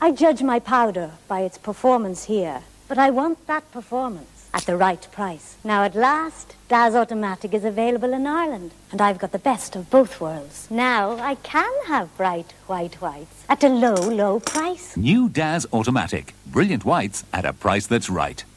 I judge my powder by its performance here, but I want that performance at the right price. Now, at last, Daz Automatic is available in Ireland, and I've got the best of both worlds. Now, I can have bright white whites at a low, low price. New Daz Automatic. Brilliant whites at a price that's right.